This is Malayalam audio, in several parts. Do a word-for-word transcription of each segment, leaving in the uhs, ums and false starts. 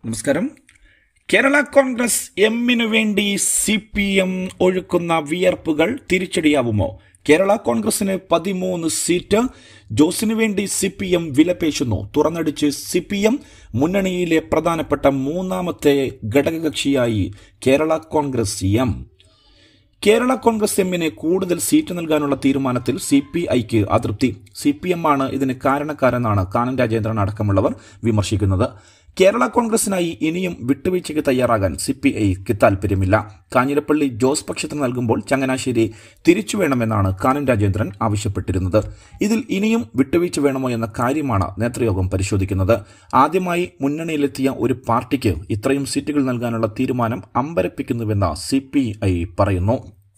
നമസ്കാരം. കേരള കോൺഗ്രസ് എമ്മിനു വേണ്ടി സി പി എം ഒഴുക്കുന്ന വിയർപ്പുകൾ തിരിച്ചടിയാവുമോ? കേരള കോൺഗ്രസിന് പതിമൂന്ന് സീറ്റ്, ജോസിനു വേണ്ടി സി പി എം വിലപേശുന്നു. തുറന്നടിച്ച് സി പി എം മുന്നണിയിലെ പ്രധാനപ്പെട്ട മൂന്നാമത്തെ ഘടകകക്ഷിയായി കേരള കോൺഗ്രസ് എം. കേരള കോൺഗ്രസ് എമ്മിന് കൂടുതൽ സീറ്റ് നൽകാനുള്ള തീരുമാനത്തിൽ സി പി ഐക്ക് അതൃപ്തി. സി പി എം ആണ് ഇതിന് കാരണക്കാരെന്നാണ് കാനം രാജേന്ദ്രൻ അടക്കമുള്ളവർ വിമർശിക്കുന്നത്. കേരള കോൺഗ്രസിനായി ഇനിയും വിട്ടുവീഴ്ചയ്ക്ക് തയ്യാറാകാൻ സി പി ഐക്ക് താൽപര്യമില്ല. കാഞ്ഞിരപ്പള്ളി ജോസ് പക്ഷത്തിന് നൽകുമ്പോൾ ചങ്ങനാശ്ശേരി തിരിച്ചു വേണമെന്നാണ് കാനം രാജേന്ദ്രൻ ആവശ്യപ്പെട്ടിരുന്നത്. ഇതിൽ ഇനിയും വിട്ടുവീഴ്ച വേണമോ എന്ന കാര്യമാണ് നേതൃയോഗം പരിശോധിക്കുന്നത്. ആദ്യമായി മുന്നണിയിലെത്തിയ ഒരു പാർട്ടിക്ക് ഇത്രയും സീറ്റുകൾ നൽകാനുള്ള തീരുമാനം അമ്പരപ്പിക്കുന്നുവെന്ന് സി പി ഐ പറയുന്നു.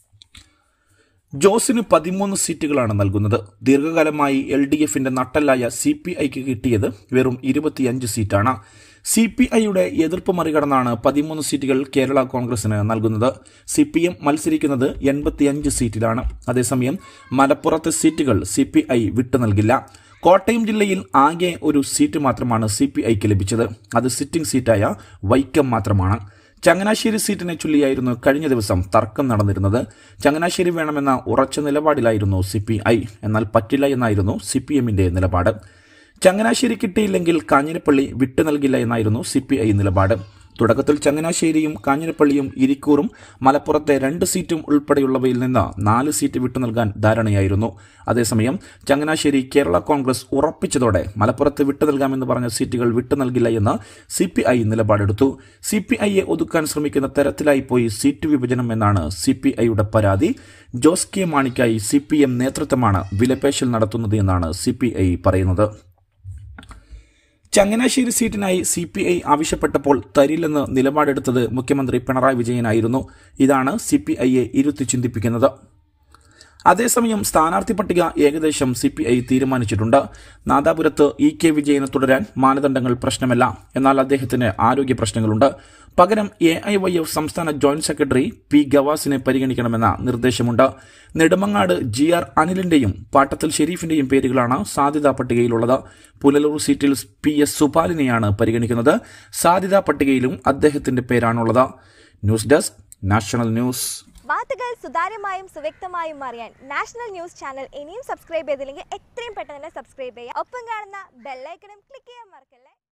ജോസിന് പതിമൂന്ന് സീറ്റുകളാണ് നൽകുന്നത്. ദീർഘകാലമായി എൽ ഡി എഫിന്റെ നട്ടലായ സി പി ഐക്ക് കിട്ടിയത് വെറും ഇരുപത്തിയഞ്ച് സീറ്റാണ്. സി പി ഐയുടെ എതിർപ്പ് മറികടന്നാണ് പതിമൂന്ന് സീറ്റുകൾ കേരള കോൺഗ്രസിന് നൽകുന്നത്. സി പി എം മത്സരിക്കുന്നത് എൺപത്തിയഞ്ച് സീറ്റിലാണ്. അതേസമയം മലപ്പുറത്തെ സീറ്റുകൾ സി പി ഐ വിട്ടു നൽകില്ല. കോട്ടയം ജില്ലയിൽ ആകെ ഒരു സീറ്റ് മാത്രമാണ് സി പി ഐക്ക് ലഭിച്ചത്. അത് സിറ്റിംഗ് സീറ്റായ വൈക്കം മാത്രമാണ്. ചങ്ങനാശ്ശേരി സീറ്റിനെ ചൊല്ലിയായിരുന്നു കഴിഞ്ഞ ദിവസം തർക്കം നടന്നിരുന്നത്. ചങ്ങനാശ്ശേരി വേണമെന്ന ഉറച്ച നിലപാടിലായിരുന്നു സി പി ഐ. എന്നാൽ പറ്റില്ല എന്നായിരുന്നു സി പി എമ്മിന്റെ നിലപാട്. ചങ്ങനാശ്ശേരി കിട്ടിയില്ലെങ്കിൽ കാഞ്ഞിരപ്പള്ളി വിട്ടു നൽകില്ല എന്നായിരുന്നു സി പി ഐ നിലപാട്. തുടക്കത്തിൽ ചങ്ങനാശ്ശേരിയും കാഞ്ഞിരപ്പള്ളിയും ഇരിക്കൂറും മലപ്പുറത്തെ രണ്ട് സീറ്റും ഉൾപ്പെടെയുള്ളവയിൽ നിന്ന് നാല് സീറ്റ് വിട്ടു നൽകാൻ ധാരണയായിരുന്നു. അതേസമയം ചങ്ങനാശ്ശേരി കേരള കോൺഗ്രസ് ഉറപ്പിച്ചതോടെ മലപ്പുറത്ത് വിട്ടു നൽകാമെന്ന് പറഞ്ഞ സീറ്റുകൾ വിട്ടു നൽകില്ല എന്ന് സി പി ഐ നിലപാടെടുത്തു. സി പി ഐയെ ഒതുക്കാൻ ശ്രമിക്കുന്ന തരത്തിലായിപ്പോയി സീറ്റ് വിഭജനം എന്നാണ് സി പി ഐയുടെ പരാതി. ജോസ് കെ മാണിക്കായി സി പി എം നേതൃത്വമാണ് വിലപേശൽ നടത്തുന്നത് എന്നാണ് സി പി ഐ പറയുന്നത്. ചങ്ങനാശ്ശേരി സീറ്റിനായി സി പി ഐ ആവശ്യപ്പെട്ടപ്പോൾ തരില്ലെന്ന് നിലപാടെടുത്തത് മുഖ്യമന്ത്രി പിണറായി വിജയനായിരുന്നു. ഇതാണ് സി പി ഐയെ ഇരുത്തി ചിന്തിപ്പിക്കുന്നത്. അതേസമയം സ്ഥാനാർത്ഥി പട്ടിക ഏകദേശം സി പി ഐ തീരുമാനിച്ചിട്ടുണ്ട്. നാദാപുരത്ത് ഇ കെ വിജയന് തുടരാൻ മാനദണ്ഡങ്ങൾ പ്രശ്നമല്ല. എന്നാൽ അദ്ദേഹത്തിന് ആരോഗ്യ പ്രശ്നങ്ങളുണ്ട്. പകരം എ ഐ വൈ എഫ് സംസ്ഥാന ജോയിന്റ് സെക്രട്ടറി പി ഗവാസിനെ പരിഗണിക്കണമെന്ന നിർദ്ദേശമുണ്ട്. നെടുമങ്ങാട് ജി ആർ അനിലിന്റെയും പാട്ടത്തിൽ ഷെരീഫിന്റെയും പേരുകളാണ് സാധ്യതാ പട്ടികയിലുള്ളത്. പുനലൂർ സീറ്റിൽ പി എസ് സുപാലിനെയാണ് പരിഗണിക്കുന്നത്. സാധ്യതാ പട്ടികയിലും അദ്ദേഹത്തിന്റെ പേരാണുള്ളത്. News desk, national news. വാർത്തകൾ സുതാര്യമായും സുവ്യക്തമായും അറിയാൻ നാഷണൽ ന്യൂസ് ചാനൽ ഇനിയും സബ്സ്ക്രൈബ് ചെയ്തില്ലെങ്കിൽ എത്രയും പെട്ടെന്ന് തന്നെ സബ്സ്ക്രൈബ് ചെയ്യുക. ഒപ്പം കാണുന്ന ബെല്ലൈക്കണും ക്ലിക്ക് ചെയ്യാൻ മറക്കല്ലേ.